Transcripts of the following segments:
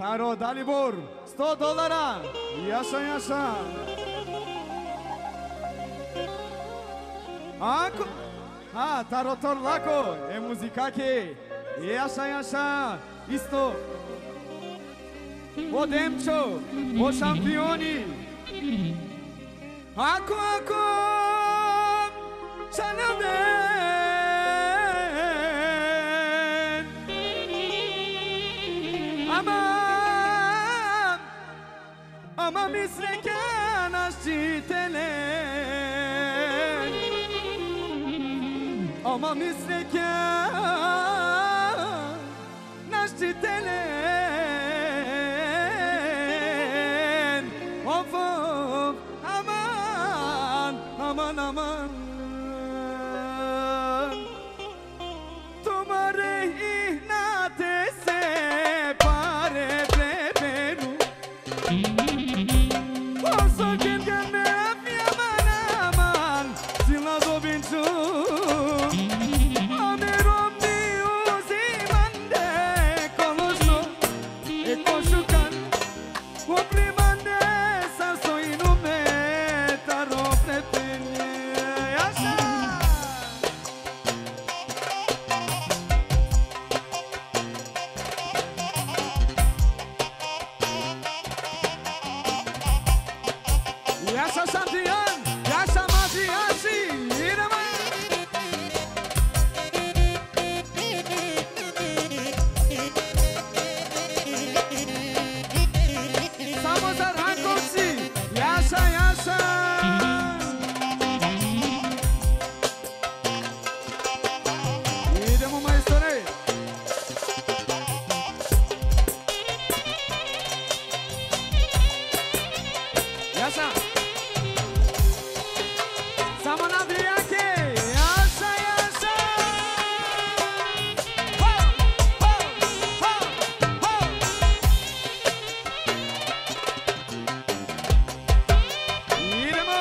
Taro Dalibor, $100. Yaşa yaşa. Ako, ha, Taro Torlako, muzikake. Yaşa yaşa. Isto. O Demčo, o šampioni. Ako, Čanaven. Ama misreken aşçitelen. Ama misreken aşçitelen. Of of, aman, aman aman. Tumare ihnate se pare preferu. Oso kenken me afia man aman, sila dobinchu. Amerom mi uzi mande konuşno, koşukan. O primande sa soinu me taro prepene. Yaşa. Yaşa şampiyon, yaşa maziyasi, yürüme. Samozar Hankovci, yaşa yaşa. Idemo majstore. Yaşa. Samo navijake, yaşa yaşa. Ho, ho, ho, ho. Idemo.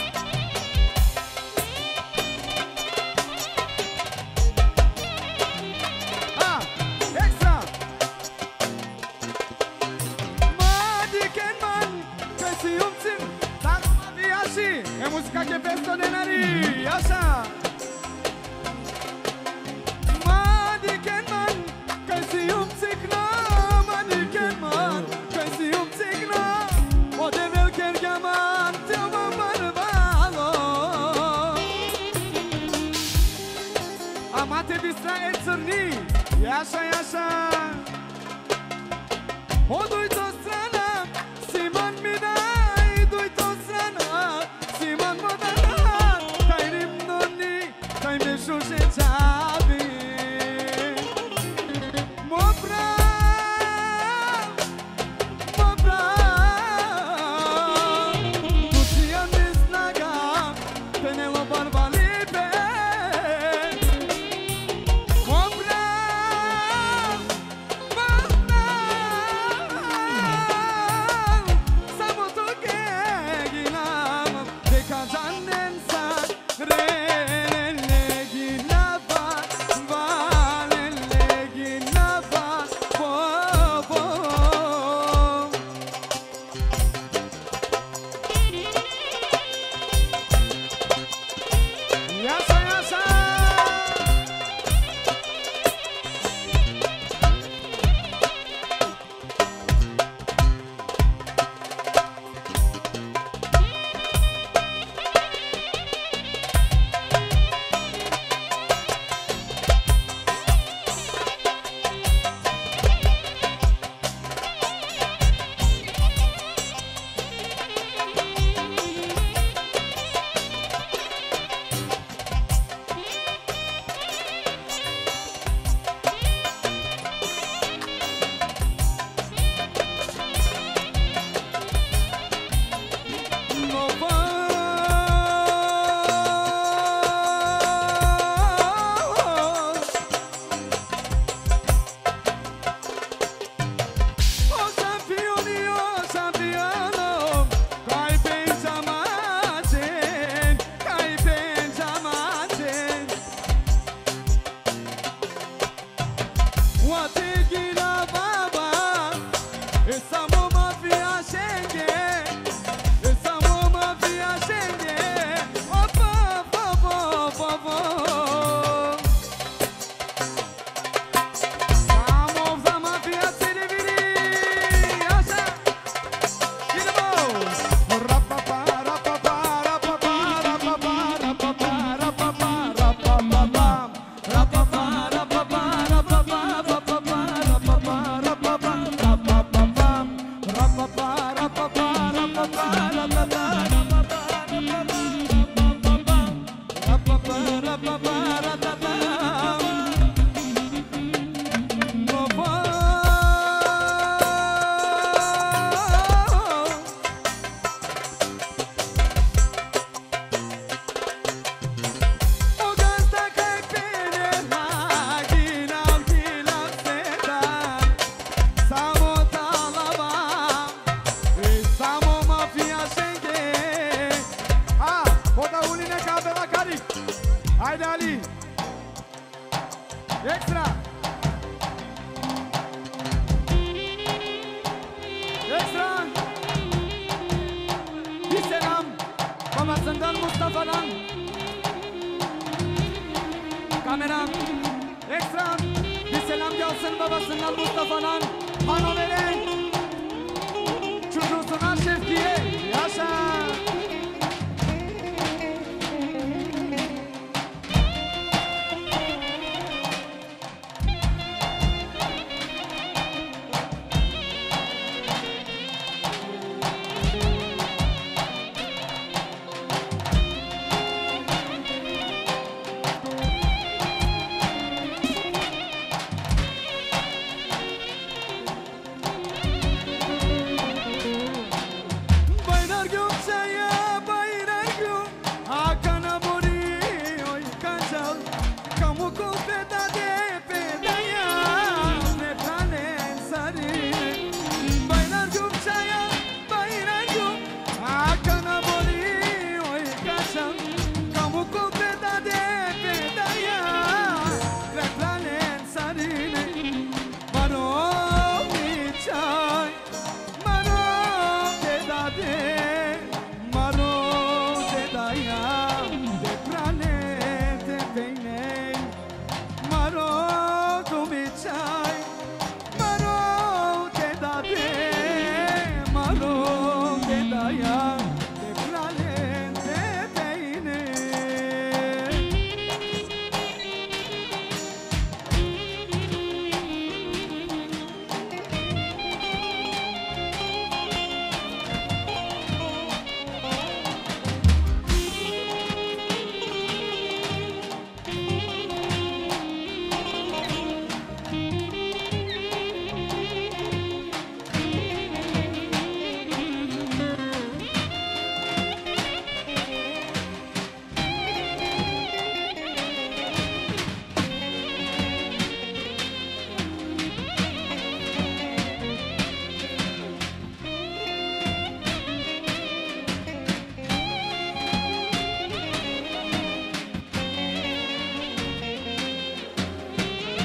Ha, ekstra. Madiken man, kasi umțin. Tako navijači, muzika ke 500 denari, yaşa. Madiken man, kasi umcikna. Madiken man, kasi umcikna. O de velker gaman, temo barbalo. Amate bistra e crni, yaşa yaşa. Oduj to strana, Simon mi daj, duj to strana, Simon mo daj, taj rimnoni, taj me šuše čavi. Mo prav, tu si ja mi snaga, penelo barbalipe. Mo prav, samo to ke ginam, deka jannen sa relele ginava, valele ginava, bo bo. Yaşa yaşa. Extra! Extra! Biselam! Baba Sandal Mustafa'dan Kameram Extra! Biselam gelsin babasından Mustafa'dan Hanover'e çocuğusundan Şevki'ye yaşa!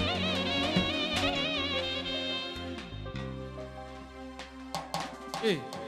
Ei.